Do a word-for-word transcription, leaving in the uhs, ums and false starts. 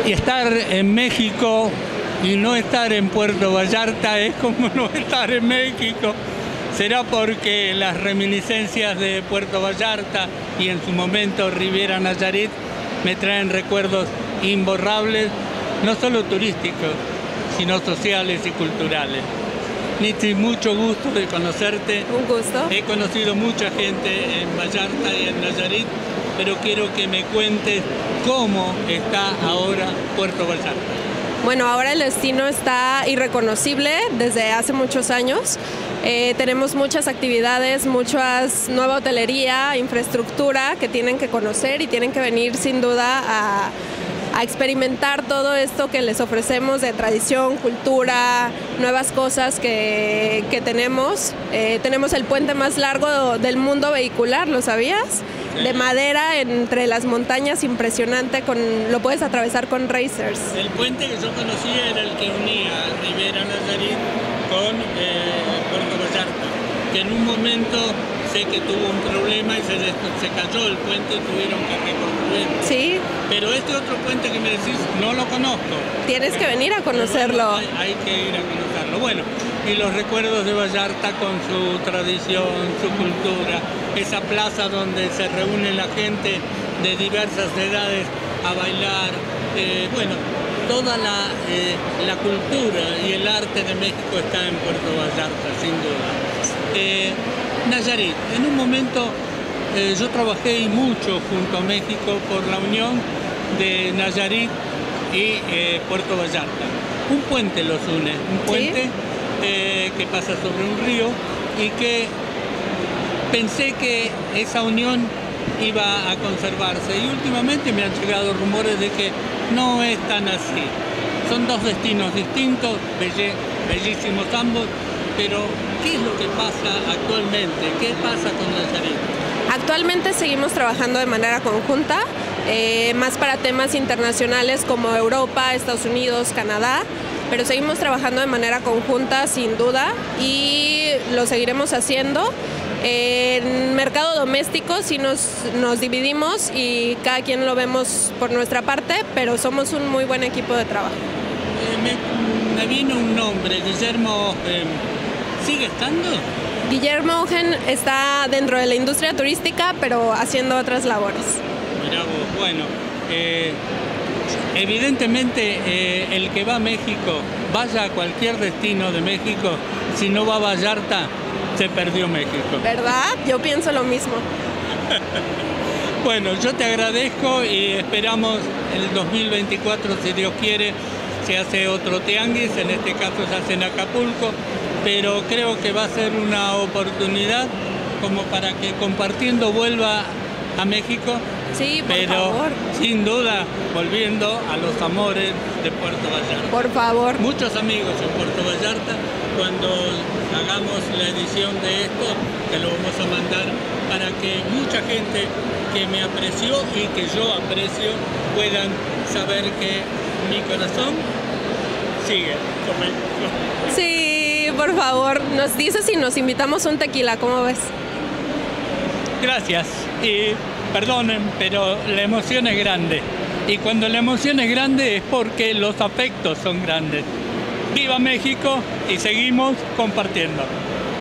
Y estar en México y no estar en Puerto Vallarta es como no estar en México. Será porque las reminiscencias de Puerto Vallarta y en su momento Riviera Nayarit me traen recuerdos imborrables, no solo turísticos, sino sociales y culturales. Nitzi, mucho gusto de conocerte. Un gusto. He conocido mucha gente en Vallarta y en Nayarit, pero quiero que me cuentes cómo está ahora Puerto Vallarta. Bueno, ahora el destino está irreconocible desde hace muchos años. Eh, tenemos muchas actividades, muchas nueva hotelería, infraestructura que tienen que conocer y tienen que venir sin duda a, a experimentar todo esto que les ofrecemos de tradición, cultura, nuevas cosas que, que tenemos. Eh, tenemos el puente más largo del mundo vehicular, ¿lo sabías? De madera entre las montañas, impresionante, con, lo puedes atravesar con racers. El puente que yo conocía era el que unía Riviera Nayarit con eh, Puerto Vallarta, que en un momento sé que tuvo un problema y se, se cayó el puente y tuvieron que reconstruirlo. Sí. Pero este otro puente que me decís no lo conozco. Tienes que venir a conocerlo. Bueno, hay, hay que ir a conocerlo. Bueno, y los recuerdos de Vallarta con su tradición, su cultura, esa plaza donde se reúne la gente de diversas edades a bailar, eh, bueno, toda la, eh, la cultura y el arte de México está en Puerto Vallarta, sin duda. Eh, Nayarit, en un momento eh, yo trabajé mucho junto a México por la unión de Nayarit y eh, Puerto Vallarta. Un puente los une, un puente ¿Sí? eh, que pasa sobre un río y que pensé que esa unión iba a conservarse y últimamente me han llegado rumores de que no es tan así. Son dos destinos distintos, belle, bellísimos ambos, pero ¿qué es lo que pasa actualmente? ¿Qué pasa con Nayarit? Actualmente seguimos trabajando de manera conjunta, eh, más para temas internacionales como Europa, Estados Unidos, Canadá, pero seguimos trabajando de manera conjunta sin duda y lo seguiremos haciendo. En mercado doméstico sí nos, nos dividimos y cada quien lo vemos por nuestra parte, pero somos un muy buen equipo de trabajo. Eh, me, me vino un nombre, Guillermo, eh, ¿sigue estando? Guillermo Ogen está dentro de la industria turística, pero haciendo otras labores. Mirá vos, bueno, eh, evidentemente eh, el que va a México, vaya a cualquier destino de México, si no va a Vallarta, se perdió México. ¿Verdad? Yo pienso lo mismo. Bueno, yo te agradezco y esperamos el dos mil veinticuatro, si Dios quiere, se hace otro tianguis, en este caso se hace en Acapulco, pero creo que va a ser una oportunidad como para que compartiendo vuelva a México. Sí, por pero favor. Sin duda, volviendo a los amores de Puerto Vallarta. Por favor. Muchos amigos en Puerto Vallarta, cuando hagamos la edición de esto, te lo vamos a mandar para que mucha gente que me apreció y que yo aprecio puedan saber que mi corazón sigue con México. Sí, por favor. Nos dices si nos invitamos un tequila, ¿cómo ves? Gracias. Y perdonen, pero la emoción es grande. Y cuando la emoción es grande es porque los afectos son grandes. ¡Viva México! Y seguimos compartiendo.